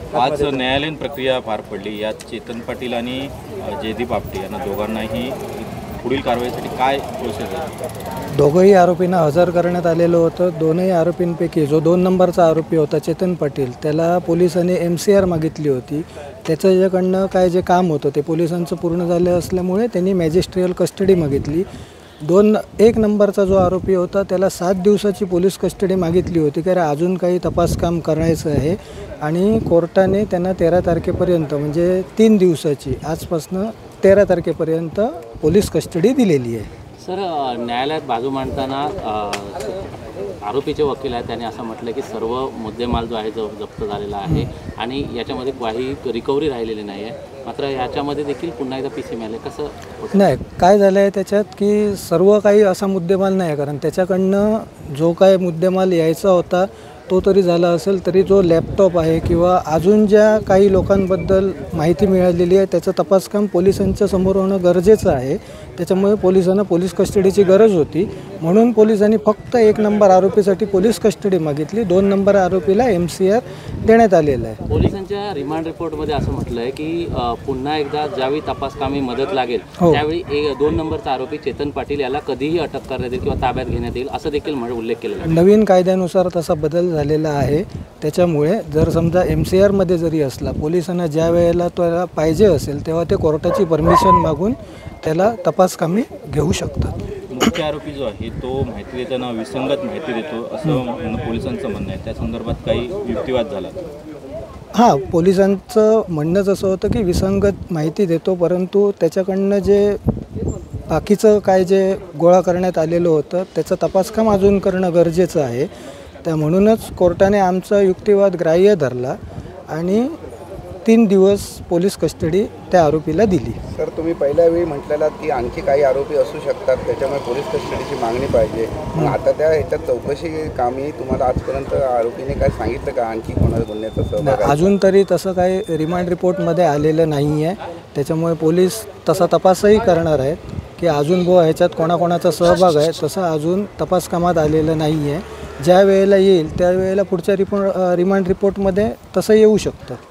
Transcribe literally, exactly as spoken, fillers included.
आज न्यायालयीन प्रक्रिया पार पडली। यात चेतन पाटील आणि जयदीप आपटे यांना दोघांनाही पुढील कारवाईसाठी काय प्रोसेस आहे? दोघंही आरोपींना हजर करण्यात आलेलं होतं। दोनही आरोपींपैकी जो दोन नंबरचा आरोपी होता चेतन पाटील, त्याला पोलिसांनी एम सी आर मागितली होती। त्याचं याच्याकडनं काय जे काम होतं ते पोलिसांचं पूर्ण झालं असल्यामुळे त्यांनी मॅजिस्ट्रियल कस्टडी मागितली। दोन एक नंबरचा जो आरोपी होता त्याला सात दिवसाची पोलीस कस्टडी मागितली होती, कारण अजून काही तपास काम करायचं आहे आणि कोर्टाने त्यांना तेरा तारखेपर्यंत म्हणजे तीन दिवसाची आजपासून तेरा तारखेपर्यंत पोलीस कस्टडी दिलेली आहे। सर, न्यायालयात बाजू मांडताना आरोपीचे वकील आहेत त्यांनी असं म्हटलं की सर्व मुद्देमाल जो आहे जो जप्त झालेला आहे आणि याच्यामध्ये काही रिकव्हरी राहिलेली नाही आहे, मात्र याच्यामध्ये देखील पुन्हा एकदा पी सी मिळाले कसं नाही, काय झालं आहे त्याच्यात की सर्व काही असा मुद्देमाल नाही, कारण त्याच्याकडनं जो काय मुद्देमाल यायचा होता तो तरी झाला असेल, तरी जो लॅपटॉप आहे किंवा अजून ज्या काही लोकांबद्दल माहिती मिळालेली आहे त्याचं तपासकाम पोलिसांच्या समोर होणं गरजेचं आहे। त्याच्यामुळे पोलिसांना पोलीस कस्टडीची गरज होती, म्हणून पोलिसांनी फक्त एक नंबर आरोपीसाठी पोलीस कस्टडी मागितली। दोन नंबर आरोपीला एम सी आर देण्यात आलेला आहे। पोलिसांच्या रिमांड रिपोर्टमध्ये असं म्हटलं आहे की पुन्हा एकदा ज्यावेळी तपासकामी मदत लागेल त्यावेळी एक दोन नंबरचा आरोपी चेतन पाटील याला कधीही अटक करण्यात येईल किंवा ताब्यात घेण्यात येईल असं देखील उल्लेख केलेला आहे। नवीन कायद्यानुसार तसा बदल झालेला आहे। त्याच्यामुळे जर समजा एम सी आरमध्ये जरी असला, पोलिसांना ज्या वेळेला त्याला पाहिजे असेल तेव्हा ते कोर्टाची परमिशन मागून त्याला तपासकामी घेऊ शकतात। मुख्य आरोपी जो आहे तो माहिती देताना विसंगत माहिती देतो असं पोलिसांचं म्हणणं आहे, त्या संदर्भात काही युक्तिवाद झाला? हां, पोलिसांचं म्हणणंच असं होतं की विसंगत माहिती देतो, परंतु त्याच्याकडनं जे बाकीचं काय जे गोळा करण्यात आलेलं होतं त्याचं तपासकाम अजून करणं गरजेचं आहे। त्या म्हणूनच कोर्टाने आमचा युक्तिवाद ग्राह्य धरला आणि तीन दिवस पोलीस कस्टडी त्या आरोपीला दिली। सर, तुम्ही पहिल्या वेळी म्हटलेलात की आणखी काही आरोपी असू शकतात, त्याच्यामुळे पोलीस कस्टडीची मागणी पाहिजे। आता त्या ह्याच्यात चौकशी कामी तुम्हाला आजपर्यंत आरोपीने काय सांगितलं का आणखी कोणाला गुन्ह्याचा सहभाग? अजून तरी तसं काही रिमांड रिपोर्टमध्ये आलेलं नाही आहे। त्याच्यामुळे पोलीस तसा तपासही करणार आहेत की अजून बुवा ह्याच्यात कोणाकोणाचा सहभाग आहे, तसं अजून तपास कामात आलेलं नाही आहे। ज्या वेळेला येईल त्यावेळेला पुढच्या रिपो रिमांड रिपोर्टमध्ये तसं येऊ शकतं।